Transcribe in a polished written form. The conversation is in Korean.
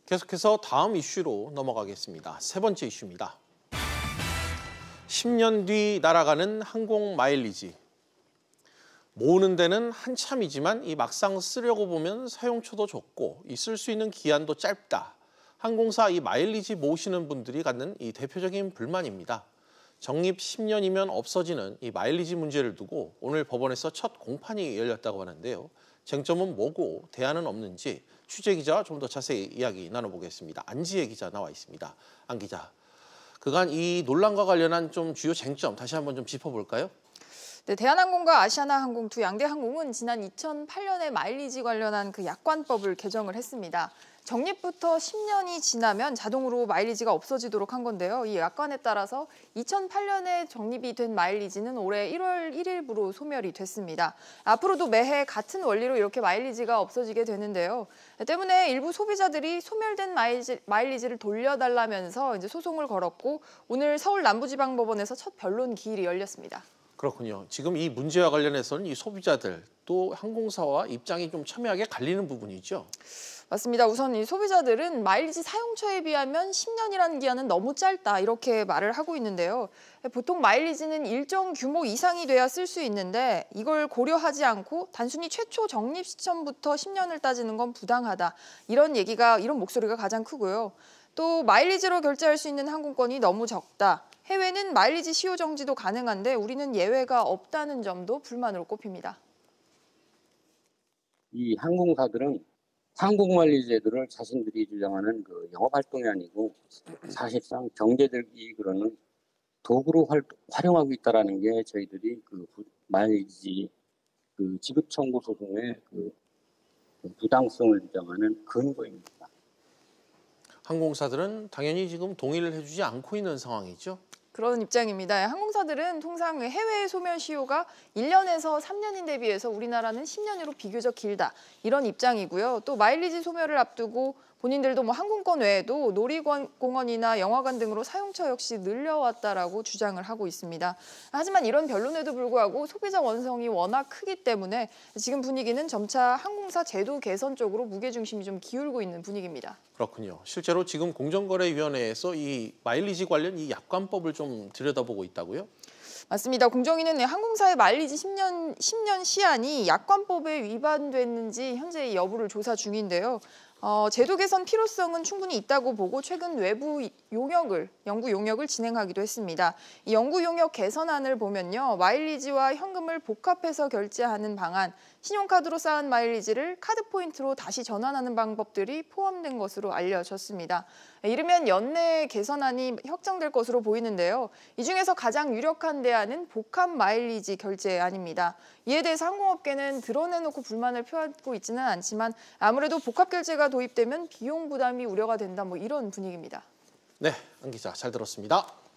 계속해서 다음 이슈로 넘어가겠습니다. 세 번째 이슈입니다. 10년 뒤 날아가는 항공 마일리지. 모으는 데는 한참이지만 이 막상 쓰려고 보면 사용처도 적고 쓸 수 있는 기한도 짧다. 항공사 이 마일리지 모으시는 분들이 갖는 이 대표적인 불만입니다. 적립 10년이면 없어지는 이 마일리지 문제를 두고 오늘 법원에서 첫 공판이 열렸다고 하는데요. 쟁점은 뭐고 대안은 없는지 취재기자와 좀 더 자세히 이야기 나눠보겠습니다. 안지혜 기자 나와 있습니다. 안 기자, 그간 이 논란과 관련한 좀 주요 쟁점 다시 한번 좀 짚어볼까요? 네, 대한항공과 아시아나항공 두 양대 항공은 지난 2008년에 마일리지 관련한 그 약관법을 개정을 했습니다. 적립부터 10년이 지나면 자동으로 마일리지가 없어지도록 한 건데요. 이 약관에 따라서 2008년에 적립이 된 마일리지는 올해 1월 1일부로 소멸이 됐습니다. 앞으로도 매해 같은 원리로 이렇게 마일리지가 없어지게 되는데요. 때문에 일부 소비자들이 소멸된 마일리지를 돌려달라면서 이제 소송을 걸었고 오늘 서울 남부지방법원에서 첫 변론 기일이 열렸습니다. 그렇군요. 지금 이 문제와 관련해서는 이 소비자들 또 항공사와 입장이 좀 첨예하게 갈리는 부분이죠. 맞습니다. 우선 이 소비자들은 마일리지 사용처에 비하면 10년이라는 기한은 너무 짧다 이렇게 말을 하고 있는데요. 보통 마일리지는 일정 규모 이상이 돼야 쓸 수 있는데 이걸 고려하지 않고 단순히 최초 적립 시점부터 10년을 따지는 건 부당하다. 이런 목소리가 가장 크고요. 또 마일리지로 결제할 수 있는 항공권이 너무 적다. 해외는 마일리지 시효 정지도 가능한데 우리는 예외가 없다는 점도 불만으로 꼽힙니다. 이 항공사들은 항공 마일리지제도를 자신들이 주장하는 그 영업 활동이 아니고 사실상 경제적 이익으로는 도구로 활용하고 있다라는 게 저희들이 그 마일리지 그 지급 청구 소송의 그 부당성을 주장하는 근거입니다. 항공사들은 당연히 지금 동의를 해주지 않고 있는 상황이죠. 그런 입장입니다. 항공사들은 통상 해외 소멸 시효가 1년에서 3년인데 비해서 우리나라는 10년으로 비교적 길다. 이런 입장이고요. 또 마일리지 소멸을 앞두고 본인들도 항공권 외에도 놀이공원이나 영화관 등으로 사용처 역시 늘려왔다라고 주장을 하고 있습니다. 하지만 이런 변론에도 불구하고 소비자 원성이 워낙 크기 때문에 지금 분위기는 점차 항공사 제도 개선 쪽으로 무게중심이 좀 기울고 있는 분위기입니다. 그렇군요. 실제로 지금 공정거래위원회에서 이 마일리지 관련 이 약관법을 좀 들여다보고 있다고요? 맞습니다. 공정위는 항공사의 마일리지 10년 시한이 약관법에 위반됐는지 현재 여부를 조사 중인데요. 제도 개선 필요성은 충분히 있다고 보고 최근 외부 연구 용역을 진행하기도 했습니다. 이 연구 용역 개선안을 보면요. 마일리지와 현금을 복합해서 결제하는 방안, 신용카드로 쌓은 마일리지를 카드 포인트로 다시 전환하는 방법들이 포함된 것으로 알려졌습니다. 이르면 연내 개선안이 확정될 것으로 보이는데요. 이 중에서 가장 유력한 대안은 복합 마일리지 결제안입니다. 이에 대해서 항공업계는 드러내놓고 불만을 표하고 있지는 않지만 아무래도 복합 결제가 도입되면 비용 부담이 우려가 된다 이런 분위기입니다. 네, 안 기자 잘 들었습니다.